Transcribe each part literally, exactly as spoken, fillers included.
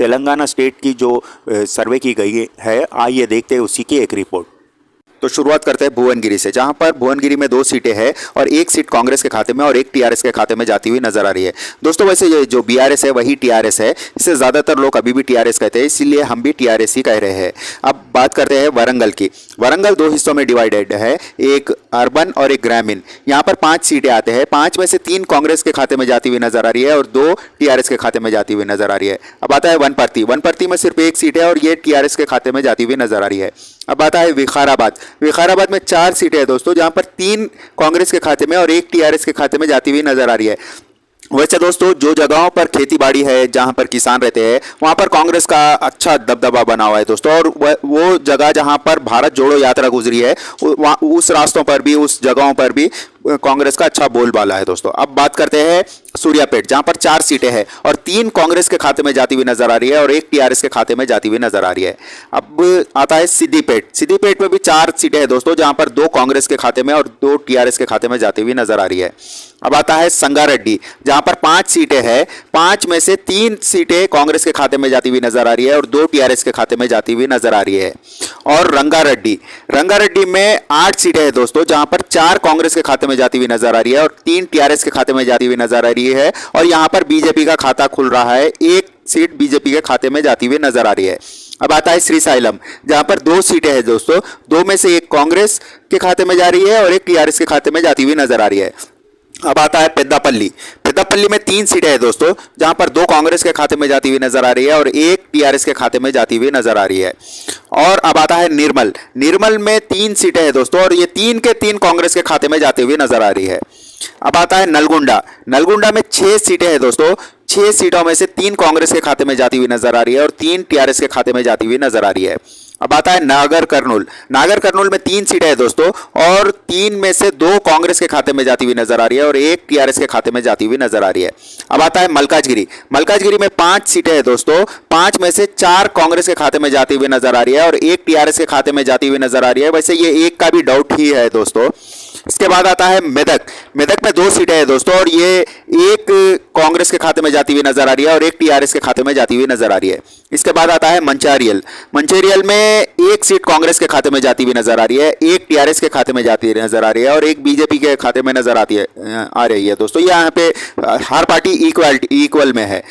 Telangana state की जो सर्वे की गई है, आइए देखते हैं उसी की एक रिपोर्ट। तो शुरुआत करते हैं भुवनगिरी से, जहां पर भुवनगिरी में दो सीटें हैं और एक सीट कांग्रेस के खाते में और एक टीआरएस के खाते में जाती हुई नजर आ रही है। दोस्तों वैसे ये जो बीआरएस है वही टीआरएस है, इसे ज्यादातर लोग अभी भी टीआरएस कहते हैं, इसीलिए हम भी टीआरएस ही कह रहे हैं। अब बात करते हैं वारंगल की। वारंगल दो हिस्सों में डिवाइडेड है, एक अर्बन और एक ग्रामीण। यहाँ पर पांच सीटें आते हैं, पांच में से तीन कांग्रेस के खाते में जाती हुई नजर आ रही है और दो टीआरएस के खाते में जाती हुई नजर आ रही है। अब आता है वनपर्ती। वनपर्ती में सिर्फ एक सीट है और ये टीआरएस के खाते में जाती हुई नजर आ रही है। अब आता है विकाराबाद। विकाराबाद में चार सीटें हैं दोस्तों, जहां पर तीन कांग्रेस के खाते में और एक टीआरएस के खाते में जाती हुई नजर आ रही है। वैसे दोस्तों जो जगहों पर खेती बाड़ी है, जहां पर किसान रहते हैं, वहां पर कांग्रेस का अच्छा दबदबा बना हुआ है दोस्तों, और वो जगह जहां पर भारत जोड़ो यात्रा गुजरी है, उस रास्तों पर भी, उस जगहों पर भी कांग्रेस का अच्छा बोलबाला है दोस्तों। अब बात करते हैं सूर्यापेट, जहां पर चार सीटें हैं और तीन कांग्रेस के खाते में जाती हुई नजर आ रही है और एक टीआरएस के खाते में जाती हुई नजर आ रही है। अब आता है सिद्दीपेट। सिद्दीपेट में भी चार सीटें हैं दोस्तों, जहां पर दो कांग्रेस के खाते में और दो टीआरएस के खाते में जाती हुई नजर आ रही है। अब आता है संगारेड्डी, जहां पर पांच सीटें हैं, पांच में से तीन सीटें कांग्रेस के खाते में जाती हुई नजर आ रही है और दो टीआरएस के खाते में जाती हुई नजर आ रही है। और रंगारेड्डी, रंगारेड्डी में आठ सीटें हैं दोस्तों, जहां पर चार कांग्रेस के खाते में जाती हुई नजर आ रही है और तीन टीआरएस के खाते में जाती हुई नजर आ रही है, और यहां पर बीजेपी का खाता खुल रहा है, एक सीट बीजेपी के खाते में जाती हुई नजर आ रही है। अब आता है श्रीसाइलम, जहां पर दो सीटें हैं दोस्तों, दो में से एक कांग्रेस के खाते में जा रही है और एक टीआरएस के खाते में जाती हुई नजर आ रही है। अब आता है पेद्दापल्ली। पेद्दापल्ली में तीन सीटें हैं दोस्तों, जहां पर दो कांग्रेस के खाते में जाती हुई नजर आ रही है और एक टीआरएस के खाते में जाती हुई नजर आ रही है। और अब आता है निर्मल। निर्मल में तीन सीटें हैं दोस्तों और ये तीन के तीन कांग्रेस के खाते में जाती हुई नजर आ रही है। अब आता है नलगुंडा। नलगुंडा में छह सीटें हैं दोस्तों, छह सीटों में से तीन कांग्रेस के खाते में जाती हुई नजर आ रही है और तीन टीआरएस के खाते में जाती हुई नजर आ रही है। अब आता है नागर कर्नूल। नागर कर्नूल में तीन सीटें हैं दोस्तों और तीन में से दो कांग्रेस के खाते में जाती हुई नजर आ रही है और एक टीआरएस के खाते में जाती हुई नजर आ रही है। अब आता है मलकाजगिरी। मलकाजगिरी में पांच सीटें हैं दोस्तों, पांच में से चार कांग्रेस के खाते में जाती हुई नजर आ रही है और एक टीआरएस के खाते में जाती हुई नजर आ रही है। वैसे ये एक का भी डाउट ही है दोस्तों। इसके बाद आता है मेदक। मेदक में दो सीटें हैं दोस्तों और ये एक कांग्रेस के खाते में जाती हुई नजर आ रही है और एक टीआरएस के खाते में जाती हुई नजर आ रही है। इसके बाद आता है मंचारियल। मंचेरियल में एक सीट कांग्रेस के खाते में जाती हुई नजर आ रही है, एक टीआरएस के खाते में जाती हुई नजर आ रही है और एक बीजेपी के खाते में नजर आती है आ रही है दोस्तों। यहाँ पे हर पार्टी इक्वल इक्वल में है।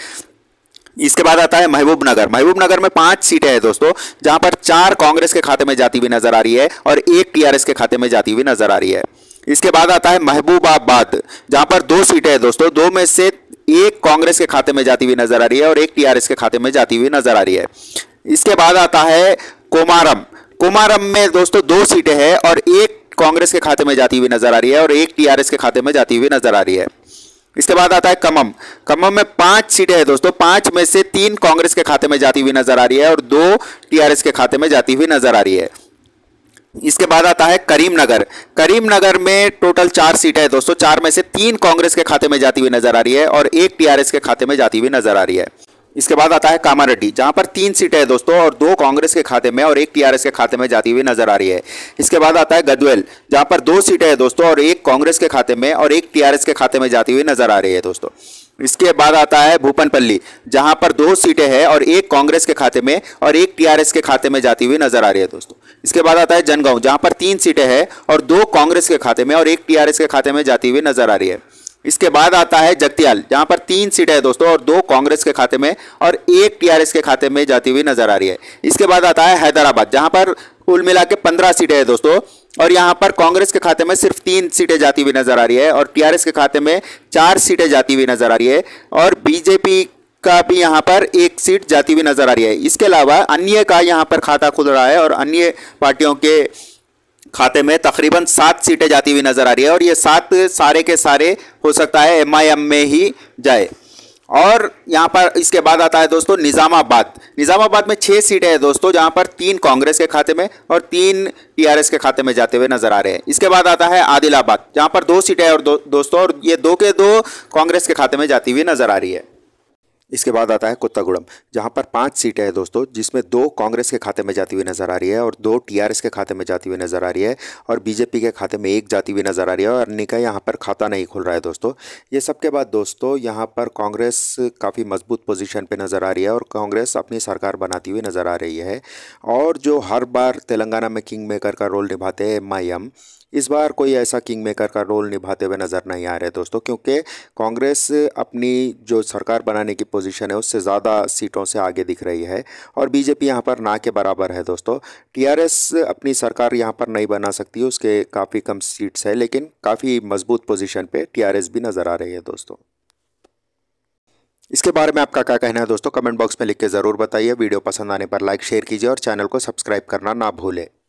इसके बाद आता है महबूबनगर। महबूबनगर में पांच सीटें हैं दोस्तों, जहां पर चार कांग्रेस के खाते में जाती हुई नजर आ रही है और एक टीआरएस के खाते में जाती हुई नजर आ रही है। इसके बाद आता है महबूबाबाद, जहां पर दो सीटें हैं दोस्तों, दो में से एक कांग्रेस के खाते में जाती हुई नजर आ रही है और एक टीआरएस के खाते में जाती हुई नजर आ रही है। इसके बाद आता है कोमारम। कोमारम में दोस्तों दो सीटें हैं और एक कांग्रेस के खाते में जाती हुई नजर आ रही है और एक टीआरएस के खाते में जाती हुई नजर आ रही है। इसके बाद आता है कमम। कमम में पांच सीटें हैं दोस्तों, पांच में से तीन कांग्रेस के खाते में जाती हुई नजर आ रही है और दो टीआरएस के खाते में जाती हुई नजर आ रही है। इसके बाद आता है करीमनगर। करीमनगर में टोटल चार सीटें हैं दोस्तों, चार में से तीन कांग्रेस के खाते में जाती हुई नजर आ रही है और एक टीआरएस के खाते में जाती हुई नजर आ रही है। इसके बाद आता है कामारेड्डी, जहां पर तीन सीटें हैं दोस्तों और दो कांग्रेस के खाते में और एक टीआरएस के खाते में जाती हुई नजर आ रही है। इसके बाद आता है गदवेल, जहां पर दो सीटें हैं दोस्तों और एक कांग्रेस के खाते में और एक टीआरएस के खाते में जाती हुई नजर आ रही है दोस्तों। इसके बाद आता है भूपनपल्ली, जहां पर दो सीटें हैं और एक कांग्रेस के खाते में और एक टीआरएस के खाते में जाती हुई नजर आ रही है दोस्तों। इसके बाद आता है जनगांव, जहां पर तीन सीटें हैं और दो कांग्रेस के खाते में और एक टीआरएस के खाते में जाती हुई नजर आ रही है। इसके बाद आता है जगतियाल, जहां पर तीन सीटें हैं दोस्तों और दो कांग्रेस के खाते में और एक टीआरएस के खाते में जाती हुई नजर आ रही है। इसके बाद आता है हैदराबाद, जहां पर कुल मिला के पंद्रह सीटें हैं दोस्तों और यहां पर कांग्रेस के खाते में सिर्फ तीन सीटें जाती हुई नजर आ रही है और टीआरएस के खाते में चार सीटें जाती हुई नजर आ रही है और बीजेपी का भी यहां पर एक सीट जाती हुई नजर आ रही है। इसके अलावा अन्य का यहां पर खाता खुल रहा है और अन्य पार्टियों के खाते में तकरीबन सात सीटें जाती हुई नजर आ रही है और ये सात सारे के सारे हो सकता है एमआईएम में ही जाए। और यहाँ पर इसके बाद आता है दोस्तों निजामाबाद। निजामाबाद में छह सीटें हैं दोस्तों, जहाँ पर तीन कांग्रेस के खाते में और तीन टीआरएस के खाते में जाते हुए नजर आ रहे हैं। इसके बाद आता है आदिलाबाद, जहाँ पर दो सीटें हैं और दो, दोस्तों और ये दो के दो कांग्रेस के खाते में जाती हुई नजर आ रही है। इसके बाद आता है कुत्तागुड़म, जहां पर पांच सीटें हैं दोस्तों, जिसमें दो कांग्रेस के खाते में जाती हुई नजर आ रही है और दो टीआरएस के खाते में जाती हुई नजर आ रही है और बीजेपी के खाते में एक जाती हुई नजर आ रही है और अन्य का यहाँ पर खाता नहीं खुल रहा है दोस्तों। ये सब के बाद दोस्तों यहाँ पर कांग्रेस काफ़ी मजबूत पोजीशन पे नज़र आ रही है और कांग्रेस अपनी सरकार बनाती हुई नज़र आ रही है। और जो हर बार तेलंगाना में किंग मेकर का रोल निभाते हैं एम आई एम, इस बार कोई ऐसा किंग मेकर का रोल निभाते हुए नज़र नहीं आ रहे दोस्तों, क्योंकि कांग्रेस अपनी जो सरकार बनाने की पोजीशन है उससे ज़्यादा सीटों से आगे दिख रही है और बीजेपी यहाँ पर ना के बराबर है दोस्तों। टीआरएस अपनी सरकार यहाँ पर नहीं बना सकती है, उसके काफ़ी कम सीट्स है, लेकिन काफ़ी मजबूत पोजीशन पे टीआरएस भी नज़र आ रही है दोस्तों। इसके बारे में आपका क्या कहना है दोस्तों, कमेंट बॉक्स में लिख के ज़रूर बताइए। वीडियो पसंद आने पर लाइक शेयर कीजिए और चैनल को सब्सक्राइब करना ना भूलें।